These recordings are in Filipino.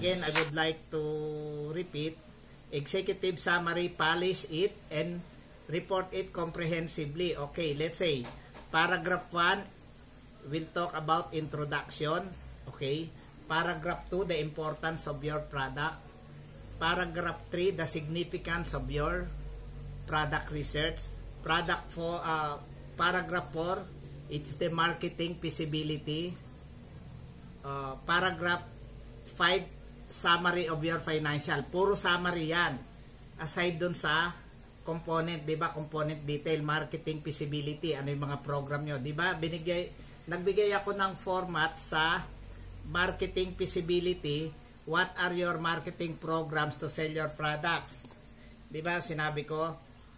again, I would like to repeat, executive summary, polish it and report it comprehensively. Okay, let's say, paragraph 1 will talk about introduction. Okay, paragraph 2, the importance of your product. Paragraph 3, the significance of your product research. Paragraph 4, it's the marketing feasibility. Paragraph 5, summary of your financial. Puro summary yan. Aside dun sa component, di ba? Component detail, marketing feasibility, ano yung mga program nyo. Di ba? Nagbigay ako ng format sa marketing feasibility. What are your marketing programs to sell your products? Di ba? Sinabi ko,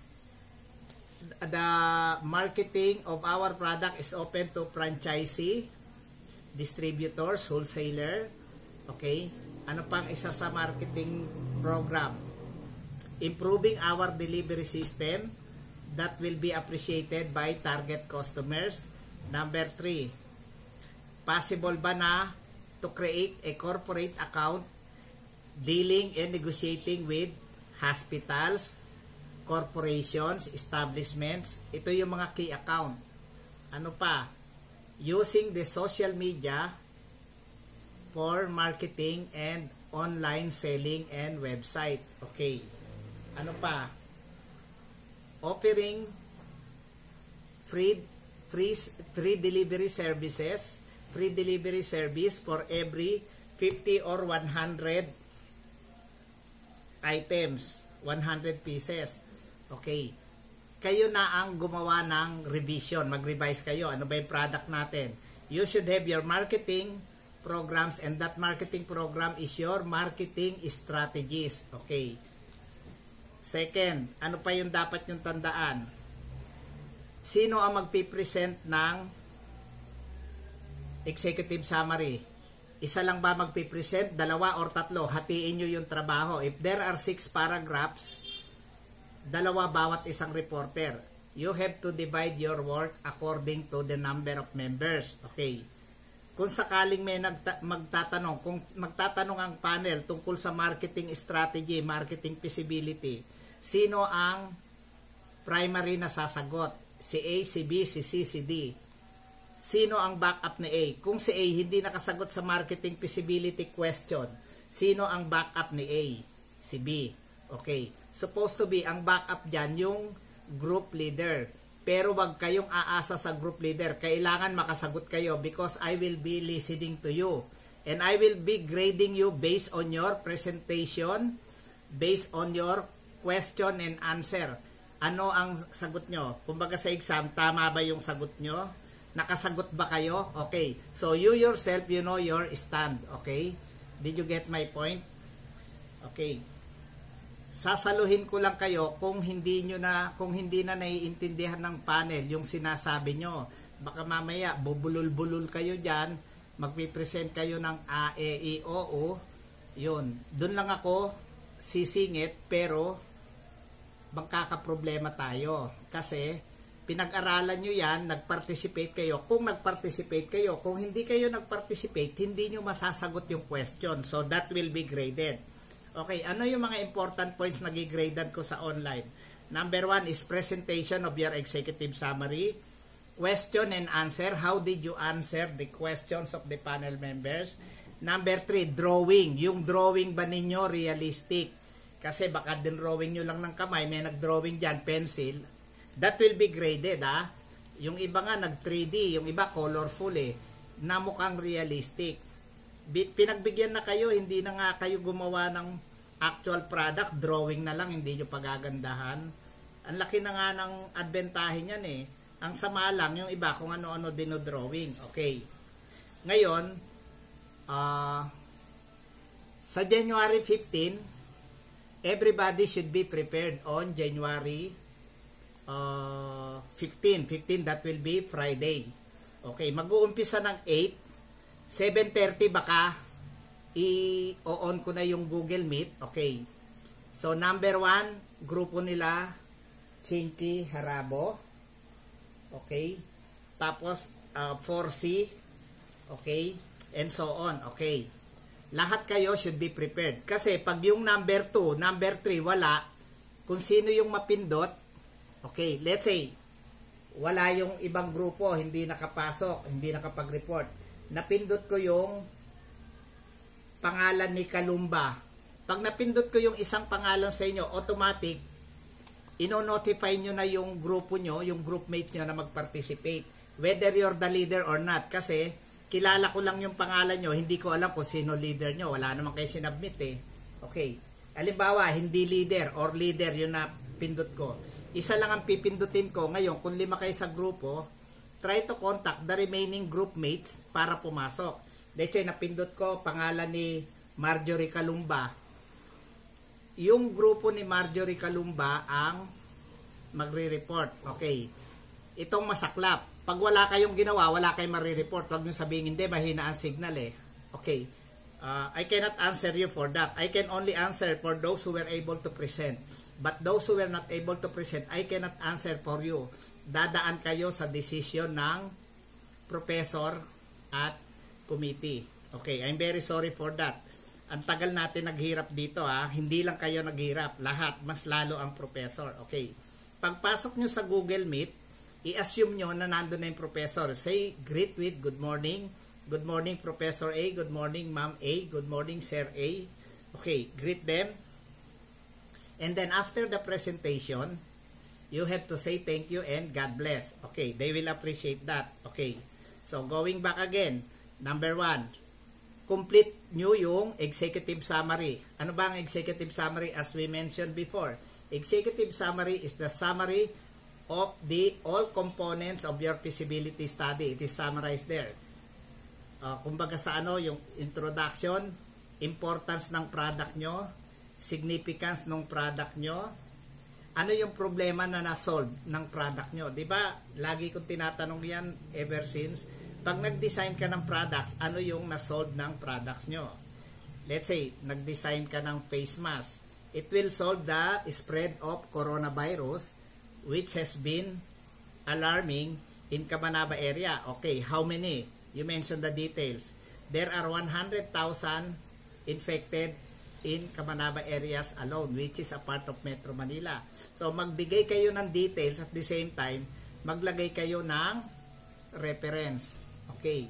the marketing of our product is open to franchisee, distributors, wholesaler. Okay? Ano pang isa sa marketing program? Improving our delivery system that will be appreciated by target customers. Number 3, possible ba na to create a corporate account dealing and negotiating with hospitals, corporations, establishments? Ito yung mga key account. Ano pa? Using the social media for marketing and online selling and website. Okay. Ano pa? Offering free delivery services, free delivery service for every 50 or 100 items, 100 pieces. Okay. Kayo na ang gumawa ng revision, mag-revise kayo. Ano ba yung product natin? You should have your marketing programs, and that marketing program is your marketing strategies. Okay. Second, ano pa yung dapat yung tandaan? Sino ang magpipresent ng executive summary? Isa lang ba magpipresent? Dalawa or tatlo? Hatiin nyo yung trabaho. If there are 6 paragraphs, dalawa bawat isang reporter. You have to divide your work according to the number of members. Okay. Kung sakaling may magtatanong, kung magtatanong ang panel tungkol sa marketing strategy, marketing feasibility, sino ang primary na sasagot? Si A, si B, si C, si D. Sino ang backup ni A? Kung si A hindi nakasagot sa marketing feasibility question, sino ang backup ni A? Si B. Okay. Supposed to be, ang backup dyan, yung group leader. Pero wag kayong aasa sa group leader. Kailangan makasagot kayo because I will be listening to you. And I will be grading you based on your presentation, based on your question and answer. Ano ang sagot nyo? Kumbaga sa exam, tama ba yung sagot nyo? Nakasagot ba kayo? Okay. So you yourself, you know your stand. Okay? Did you get my point? Okay. Sasaluhin ko lang kayo kung hindi na naiintindihan ng panel yung sinasabi nyo. Baka mamaya bubulol-bulol kayo diyan, magpi-present kayo ng A, E, I, O, U. Yun. Doon lang ako sisingit pero magkakaproblema tayo kasi pinag-aralan nyo yan, nag-participate kayo. Kung nag-participate kayo, kung hindi kayo nag-participate, hindi nyo masasagot yung question. So that will be graded. Okay, ano yung mga important points na gigradean ko sa online? Number 1 is presentation of your executive summary. Question and answer. How did you answer the questions of the panel members? Number 3, drawing. Yung drawing ba ninyo realistic? Kasi baka din drawing nyo lang ng kamay, may nag-drawing dyan, pencil. That will be graded, ha? Yung iba nga nag-3D, yung iba colorful na mukhang realistic. Pinagbigyan na kayo, hindi na nga kayo gumawa ng actual product, drawing na lang, hindi nyo pagagandahan. Ang laki na nga ng adbentahe niyan Ang sama lang, yung iba kung ano-ano dinodrawing. Okay. Ngayon, sa January 15, everybody should be prepared on January 15. That will be Friday. Okay, mag-uumpisa ng 8. 7:30 baka i-on ko na yung Google Meet. Okay. So, number 1, grupo nila Chinky Harabo. Okay. Tapos, 4C. Okay. And so on. Okay. lahat kayo should be prepared. Kasi pag yung number 2, number 3 wala, kung sino yung mapindot, okay, let's say, wala yung ibang grupo, hindi nakapasok, hindi nakapag-report. Napindot ko yung pangalan ni Kalumba. Pag napindot ko yung isang pangalan sa inyo, automatic, ino-notify nyo na yung grupo nyo, yung groupmate nyo na mag-participate. Whether you're the leader or not. Kasi, kilala ko lang yung pangalan nyo, hindi ko alam kung sino leader nyo. Wala naman kayo sinabmit eh. Okay. Halimbawa, hindi leader or leader yung napindot ko. Isa lang ang pipindutin ko. Ngayon, kung 5 kayo sa grupo, try to contact the remaining group mates para pumasok. Let's say, napindot ko pangalan ni Marjorie Kalumba. Yung grupo ni Marjorie Kalumba ang magre-report. Okay. Itong masaklap. Pag wala kayong ginawa, wala kayong marireport. Huwag nyo sabihin, hindi, mahina ang signal eh. Okay. I cannot answer you for that. I can only answer for those who were able to present. But those who were not able to present, I cannot answer for you. Dadaan kayo sa decision ng professor at committee. Okay, I'm very sorry for that. Ang tagal natin naghirap dito ha. Hindi lang kayo naghirap. Lahat, mas lalo ang professor. Okay. Pagpasok nyo sa Google Meet, i-assume nyo na nandun na yung professor. Say, greet with good morning. Good morning, Professor A. Good morning, Ma'am A. Good morning, Sir A. Okay, greet them. And then after the presentation, you have to say thank you and God bless. Okay, they will appreciate that. Okay, so going back again, number 1, complete nyo yung executive summary. Ano ba ang executive summary? As we mentioned before, executive summary is the summary of the all components of your feasibility study. It is summarized there. Kumbaga sa ano, yung introduction, importance ng product nyo, significance ng product nyo, ano yung problema na na-solve ng product nyo. Diba, lagi kong tinatanong yan ever since, pag nag-design ka ng products, ano yung na-solve ng products nyo. Let's say, nag-design ka ng face mask. It will solve the spread of coronavirus, which has been alarming in Cabanaba area. Okay, how many? You mentioned the details. There are 100,000 infected in Cabanaba areas alone, which is a part of Metro Manila. So, magbigay kayo ng details at the same time, maglagay kayo ng reference. Okay.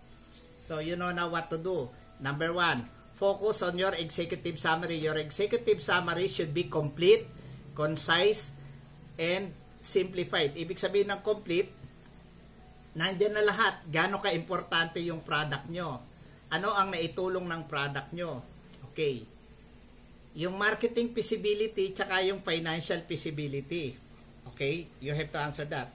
So, you know now what to do. Number 1, focus on your executive summary. Your executive summary should be complete, concise, and simplified. Ibig sabihin ng complete, nandiyan na lahat. Gaano ka-importante yung product nyo. Ano ang naitulong ng product nyo. Okay. Yung marketing feasibility tsaka yung financial feasibility. Okay? You have to answer that.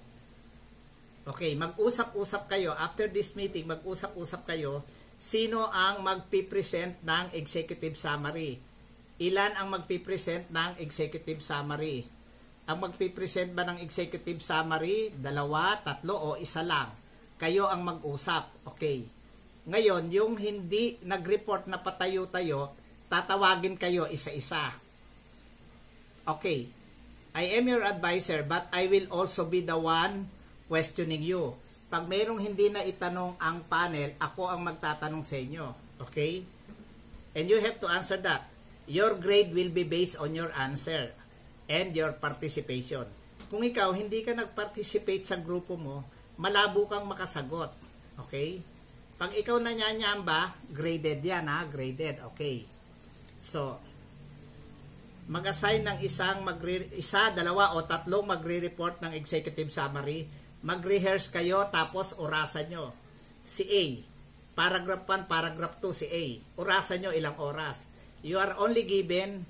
Okay, mag-usap-usap kayo. After this meeting, mag-usap-usap kayo. Sino ang magpipresent ng executive summary? Ilan ang magpipresent ng executive summary? Ang magpipresent ba ng executive summary? 2, 3, o isa lang? Kayo ang mag-usap. Okay. Ngayon, yung hindi nag-report na patayo-tayo, tatawagin kayo isa-isa. Okay. I am your advisor but I will also be the one questioning you. Pag mayroong hindi na itanong ang panel, ako ang magtatanong sa inyo. Okay? And you have to answer that. Your grade will be based on your answer and your participation. Kung ikaw hindi ka nag-participate sa grupo mo, malabo kang makasagot. Okay? Pag ikaw nanyanyamba, graded yan ha, graded. Okay. So, mag-assign ng isa, 2, 3 o magre-report ng executive summary. Mag-rehearse kayo tapos orasan nyo. Si A, paragraph 1, paragraph 2 si A. Orasan nyo ilang oras. You are only given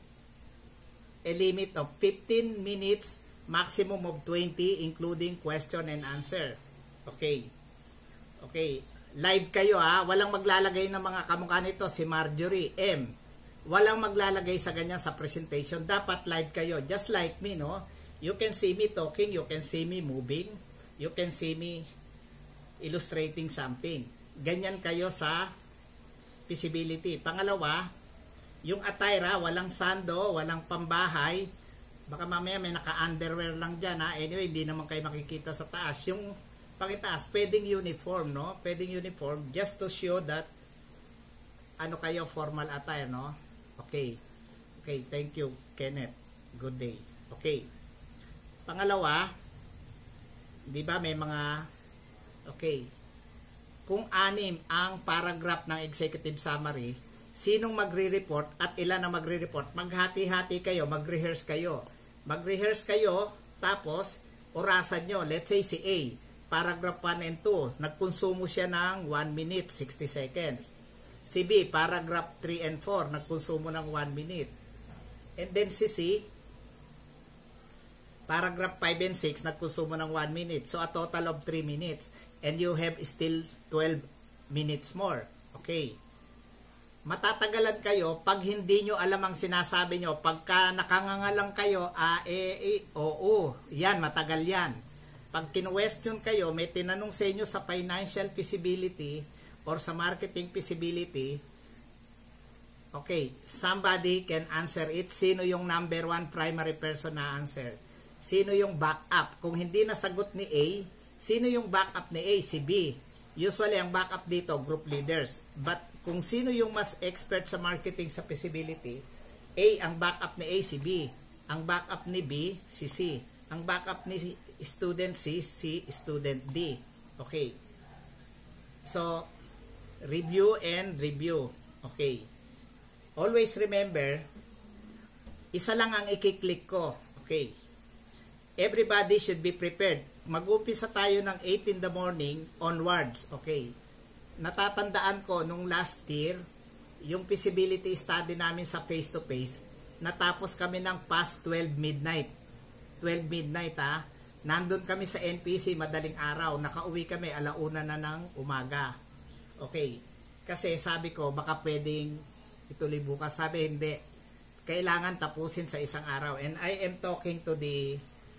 a limit of 15 minutes, maximum of 20 including question and answer. Okay. Okay. Live kayo ha. Walang maglalagay ng mga kamukha nito si Marjorie M. Walang maglalagay sa ganyan sa presentation. Dapat live kayo. Just like me, no? You can see me talking. You can see me moving. You can see me illustrating something. Ganyan kayo sa feasibility. Pangalawa, yung attire ha, walang sando, walang pambahay. Baka mamaya may naka-underwear lang dyan ha. Anyway, hindi naman kayo makikita sa taas. Yung pakitaas, pwedeng uniform, no? Pwedeng uniform just to show that ano kayo, formal attire, no? Okay. Okay, thank you, Kenneth. Good day. Okay. Pangalawa, di ba may mga, okay, kung 6 ang paragraph ng executive summary, sinong magre-report at ilan ang magre-report, maghati-hati kayo, mag-rehearse kayo. Mag-rehearse kayo, tapos, orasan nyo. Let's say si A, paragraph 1 and 2, nagkonsumo siya ng 1 minute, 60 seconds. Si B, paragraph 3 and 4, nagkonsumo ng 1 minute. And then si C, paragraph 5 and 6, nagkonsumo ng 1 minute. So, a total of 3 minutes. And you have still 12 minutes more. Okay. Matatagalan kayo pag hindi nyo alam ang sinasabi nyo. Pagka nakangangalang kayo, oo, yan, matagal yan. Pag kinwestiyon kayo, may tinanong sa inyo sa financial feasibility or sa marketing feasibility, okay, somebody can answer it. Sino yung number 1 primary person na answer? Sino yung backup? Kung hindi nasagot ni A, sino yung backup ni A? Si B. Usually, ang backup dito, group leaders. But kung sino yung mas expert sa marketing sa feasibility, A, ang backup ni A, si B. Ang backup ni B, si C. Ang backup ni student C, si student D. Okay. So, review and review. Okay. Always remember, isa lang ang i-click ko. Okay. Everybody should be prepared. Mag-umpisa tayo ng 8 in the morning onwards. Okay. Natatandaan ko nung last year, yung feasibility study namin sa face-to-face, natapos kami ng past 12 midnight. 12 midnight ha. Nandun kami sa NPC madaling araw. Nakauwi kami 1:00 na ng umaga. Okay. Kasi sabi ko, baka pwedeng ituloy bukas. Sabi, hindi. Kailangan tapusin sa isang araw. And I am talking to the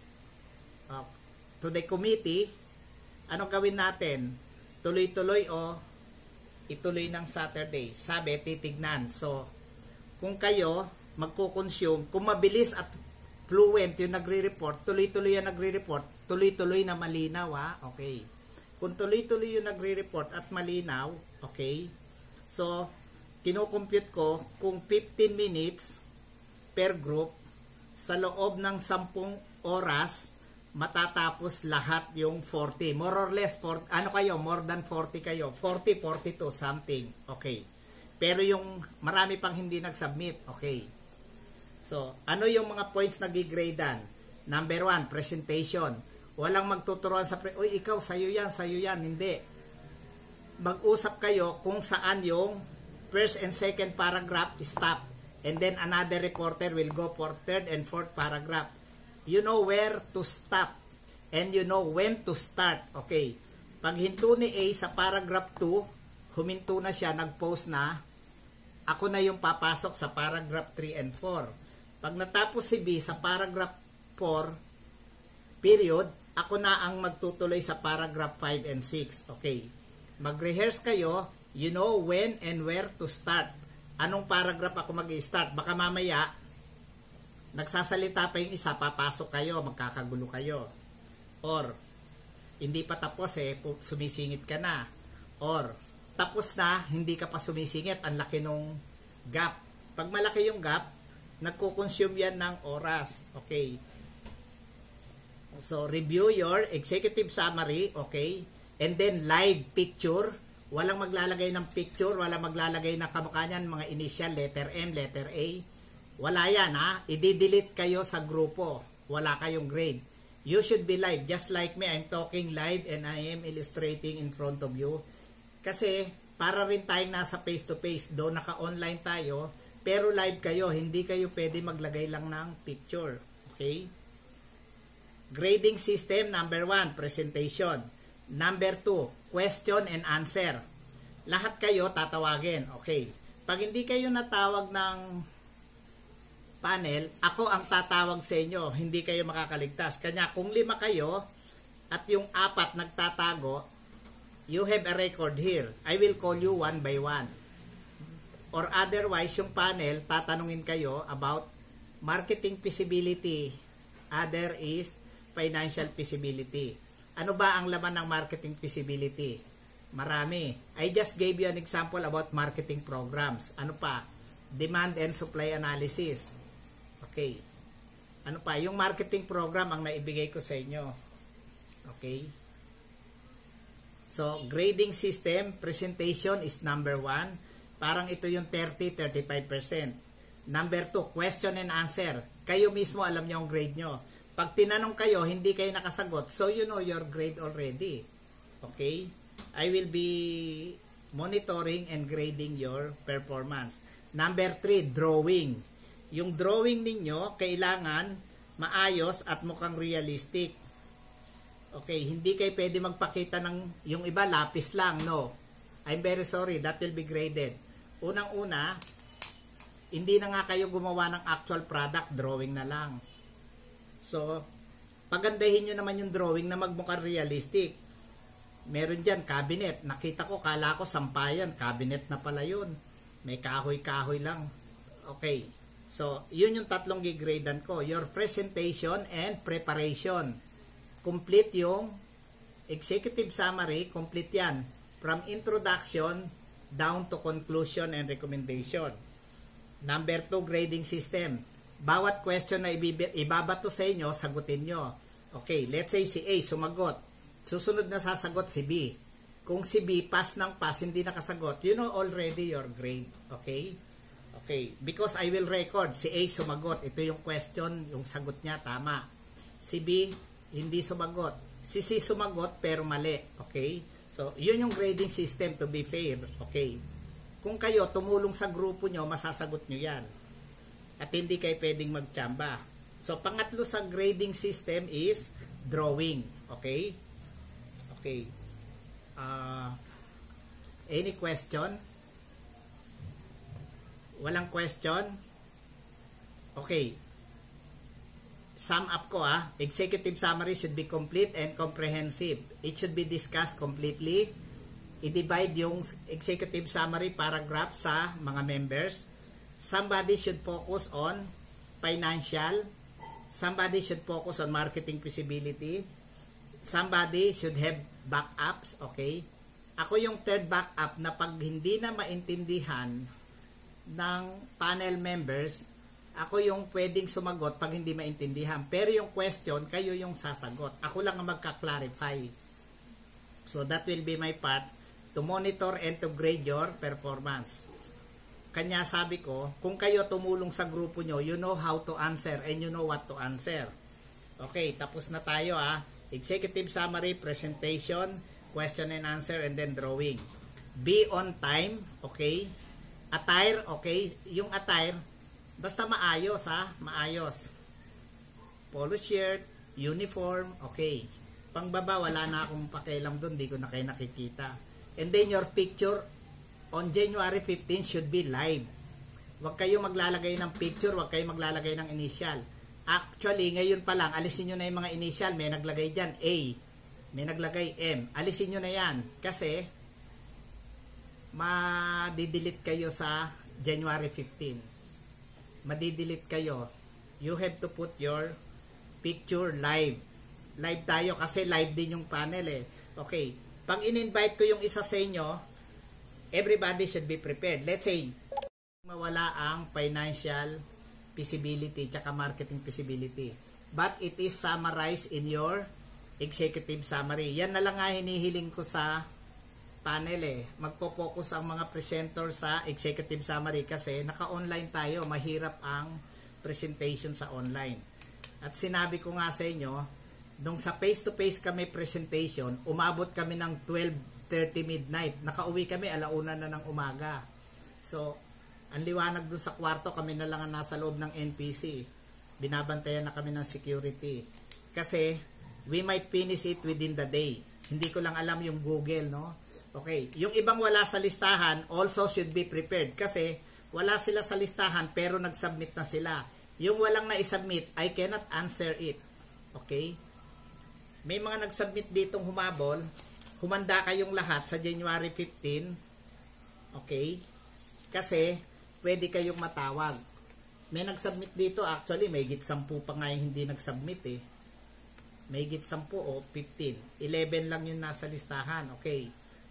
committee. Anong gawin natin? Tuloy-tuloy o ituloy ng Saturday? Sabi, titignan. So, kung kayo magko-consume, kung mabilis at fluent yung nagre-report, tuloy-tuloy yung nagre-report, tuloy-tuloy na malinaw ha? Okay. Kung tuloy-tuloy yung nagre-report at malinaw, okay, so, kinocompute ko kung 15 minutes per group, sa loob ng 10 oras, matatapos lahat yung 40. More or less, ano kayo? More than 40 kayo. 40, 42, something. Okay. Pero yung marami pang hindi nag-submit. Okay. So, ano yung mga points na gigradean? Number 1, presentation. Walang magtuturuan sa uy, ikaw, sa'yo yan. Hindi. Mag-usap kayo kung saan yung first and second paragraph stop. And then another reporter will go for third and fourth paragraph. You know where to stop and you know when to start. Okay. Pag hinto ni A sa paragraph 2, huminto na siya, nag-post na, ako na yung papasok sa paragraph 3 and 4. Pag natapos si B sa paragraph 4, period, ako na ang magtutuloy sa paragraph 5 and 6. Okay. Mag-rehearse kayo, you know when and where to start. Anong paragraph ako mag-i-start? Baka mamaya, nagsasalita pa yung isa, papasok kayo, magkakagulo kayo. Or, hindi pa tapos sumisingit ka na. Or, tapos na, hindi ka pa sumisingit, ang laki nung gap. Pag malaki yung gap, nagko-consume yan ng oras. Okay. So, review your executive summary, okay? And then, live picture. Walang maglalagay ng picture, walang maglalagay ng kamukha niyan, mga initial, letter M, letter A. Wala yan ha. I-delete kayo sa grupo. Wala kayong grade. You should be live. Just like me, I'm talking live and I am illustrating in front of you. Kasi para rin tayong nasa face-to-face. Doon naka-online tayo. Pero live kayo. Hindi kayo pwede maglagay lang ng picture. Okay? Grading system, number 1, presentation. Number 2, question and answer. Lahat kayo tatawagin. Okay. Pag hindi kayo natawag ng panel, ako ang tatawag sa inyo, hindi kayo makakaligtas. Kanya kung 5 kayo at yung 4 nagtatago, you have a record here. I will call you one by one. Or otherwise, yung panel, tatanungin kayo about marketing feasibility. Other is financial feasibility. Ano ba ang laman ng marketing feasibility? Marami. I just gave you an example about marketing programs. Ano pa? Demand and supply analysis. Okay. Ano pa? Yung marketing program ang naibigay ko sa inyo. Okay. So, grading system, presentation is number 1. Parang ito yung 30-35%. Number 2, question and answer. Kayo mismo alam nyo ang grade nyo. Pag tinanong kayo, hindi kayo nakasagot. So, you know your grade already. Okay? I will be monitoring and grading your performance. Number 3, drawing. Yung drawing ninyo, kailangan maayos at mukhang realistic. Okay, hindi kayo pwede magpakita ng, yung iba lapis lang, no. I'm very sorry, that will be graded. Unang-una, hindi na nga kayo gumawa ng actual product, drawing na lang. So, pagandahin nyo naman yung drawing na magmukhang realistic. Meron dyan, cabinet. Nakita ko, kala ko sampayan. Cabinet na pala yun. May kahoy-kahoy lang. Okay. So, yun yung tatlong gigradean ko. Your presentation and preparation. Complete yung executive summary. Complete yan. From introduction down to conclusion and recommendation. Number 2, grading system. Bawat question na ibabato sa inyo, sagutin nyo. Okay, let's say si A sumagot. Susunod na sasagot si B. Kung si B pass ng pass, hindi nakasagot, you know already your grade. Okay? Okay. Because I will record. Si A sumagot. Ito yung question, yung sagot niya, tama. Si B, hindi sumagot. Si C sumagot, pero mali. Okay? So, yun yung grading system to be fair. Okay? Kung kayo tumulong sa grupo nyo, masasagot nyo yan. At hindi kayo pwedeng magtsamba. So, pangatlo sa grading system is drawing. Okay? Okay. Any question? Walang question? Okay. Sum up ko Executive summary should be complete and comprehensive. It should be discussed completely. I-divide yung executive summary paragraph sa mga members. Somebody should focus on financial. Somebody should focus on marketing feasibility. Somebody should have backups, okay? Ako yung third backup na pag hindi na maintindihan ng panel members, ako yung pwedeng sumagot pag hindi maintindihan. Pero yung question, kayo yung sasagot. Ako lang ang magka-clarify. So that will be my part to monitor and to grade your performance. Kanya sabi ko, kung kayo tumulong sa grupo nyo, you know how to answer and you know what to answer. Okay, tapos na tayo Executive summary, presentation, question and answer, and then drawing. Be on time, okay? Attire, okay? Yung attire, basta maayos maayos. Polo shirt, uniform, okay. Pangbaba, wala na akong pakialam doon, di ko na kayo nakikita. And then your picture on January 15 should be live. Huwag kayo maglalagay ng picture, huwag kayo maglalagay ng initial. Actually, ngayon pa lang, alisin nyo na yung mga initial. May naglagay dyan A, may naglagay M. Alisin nyo na yan. Kasi, madidelete kayo sa January 15. Madidelete kayo. You have to put your picture live. Live tayo kasi live din yung panel Okay. Pag in-invite ko yung isa sa inyo, everybody should be prepared. Let's say, mawala ang financial feasibility tsaka marketing feasibility. But it is summarized in your executive summary. Yan na lang nga hinihiling ko sa panel Magpo-focus ang mga presenter sa executive summary kasi naka-online tayo. Mahirap ang presentation sa online. At sinabi ko nga sa inyo, nung sa face-to-face kami presentation, umabot kami ng 12:30 midnight. Nakauwi kami 1:00 na ng umaga. So, ang liwanag dun sa kwarto, kami na lang ang nasa loob ng NPC. Binabantayan na kami ng security. Kasi, we might finish it within the day. Hindi ko lang alam yung Google, no? Okay. Yung ibang wala sa listahan, also should be prepared. Kasi, wala sila sa listahan, pero nag-submit na sila. Yung walang na-submit, I cannot answer it. Okay? May mga nag-submit ditong humabol. Humanda kayong lahat sa January 15. Okay? Kasi, pwede kayong matawag. May nag-submit dito, actually, may higit 10 pa nga yung hindi nag-submit May higit 10 o 15. 11 lang yung nasa listahan. Okay.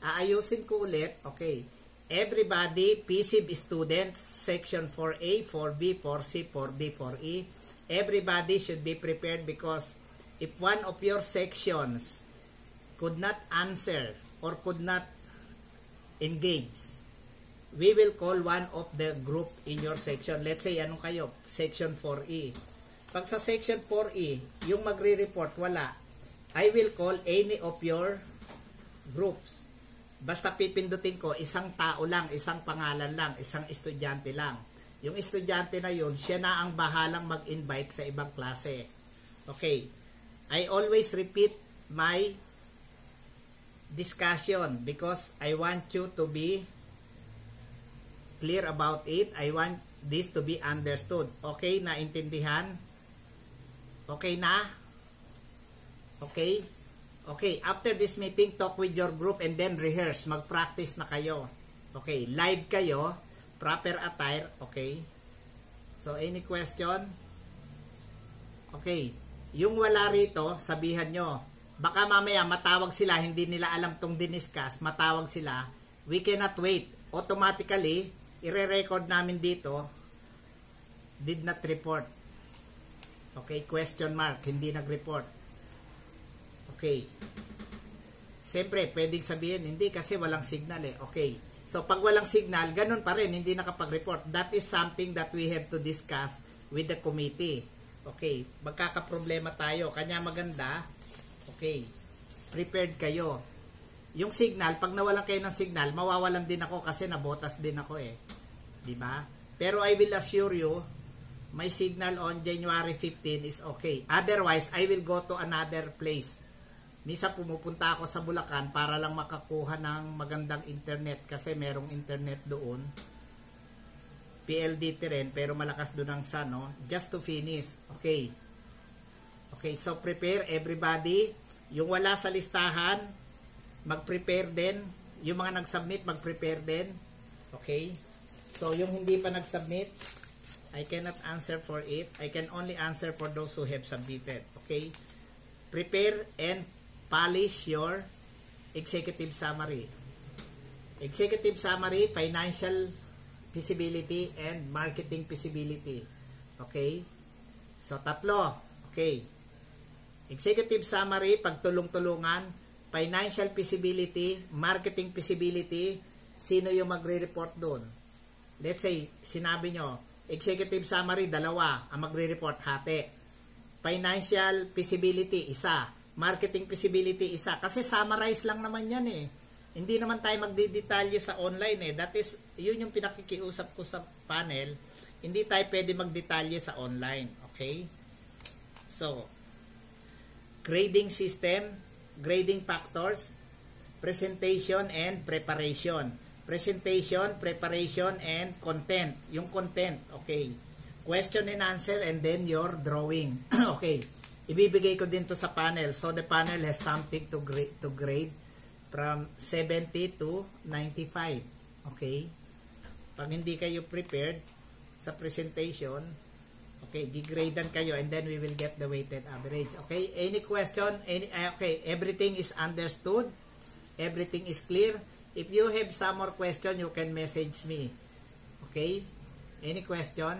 Aayusin ko ulit. Okay. Everybody, PSIB students, section 4A, 4B, 4C, 4D, 4E, everybody should be prepared because if one of your sections could not answer or could not engage, we will call one of the group in your section. Let's say, anong kayo? Section 4E. Pag sa section 4E, yung magre-report, wala. I will call any of your groups. Basta pipindutin ko, isang tao lang, isang pangalan lang, isang estudyante lang. Yung estudyante na yun, siya na ang bahalang mag-invite sa ibang klase. Okay. I always repeat my discussion because I want you to be clear about it. I want this to be understood. Okay, naintindihan? Okay na? Okay? Okay, after this meeting, talk with your group and then rehearse. Mag-practice na kayo. Okay, live kayo. Proper attire. Okay. So, any question? Okay. Yung wala rito, sabihan nyo. Baka mamaya matawag sila, hindi nila alam tong diniscuss. Matawag sila. We cannot wait. Automatically, ire-record namin dito. Did not report. Okay, question mark. Hindi nag-report. Okay. Siyempre, pwedeng sabihin, hindi kasi walang signal eh. Okay. So, pag walang signal, ganun pa rin, hindi nakapag-report. That is something that we have to discuss with the committee. Okay. Magkakaproblema tayo. Kanya maganda, okay, prepared kayo. Yung signal, pag nawalan kayo ng signal, mawawalan din ako kasi nabotas din ako eh. Diba? Pero I will assure you, my signal on January 15 is okay. Otherwise, I will go to another place. Misa pumupunta ako sa Bulacan para lang makakuha ng magandang internet kasi merong internet doon. PLDT rin pero malakas doon ang sun, no? Just to finish. Okay. Okay, so prepare everybody. Yung wala sa listahan, mag-prepare din. Yung mga nag-submit, mag-prepare din. Okay? So yung hindi pa nag-submit, I cannot answer for it. I can only answer for those who have submitted. Okay? Prepare and polish your executive summary. Executive summary, financial feasibility, and marketing feasibility. Okay? So, tatlo. Okay. Executive summary, pagtulong-tulungan, financial feasibility, marketing feasibility, sino yung magre-report doon? Let's say, sinabi nyo, executive summary, 2, ang magre-report, hati. Financial feasibility, 1. Marketing feasibility, 1. Kasi summarize lang naman yan eh. Hindi naman tayo magdidetalye sa online eh. That is, yun yung pinakikiusap ko sa panel. Hindi tayo pwede magdetalye sa online. Okay? So, grading system, grading factors, presentation and preparation. Presentation, preparation, and content. Yung content, okay. Question and answer, and then your drawing. Okay. Ibibigay ko din to sa panel. So, the panel has something to grade from 70 to 95. Okay. Pag hindi kayo prepared sa presentation, okay, gigradean kayo, and then we will get the weighted average. Okay. Any question? Okay. Everything is understood. Everything is clear. If you have some more question, you can message me. Okay? Any question?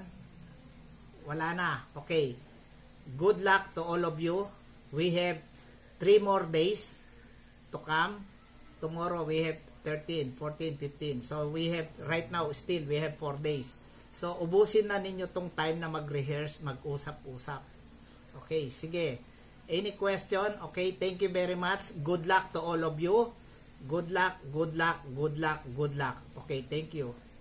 Wala na. Okay. Good luck to all of you. We have 3 more days to come. Tomorrow we have 13, 14, 15. So we have, right now still, we have 4 days. So ubusin na ninyo tong time na mag-rehearse, mag-usap-usap. Okay, sige. Any question? Okay, thank you very much. Good luck to all of you. Good luck, good luck, good luck, good luck. Okay, thank you.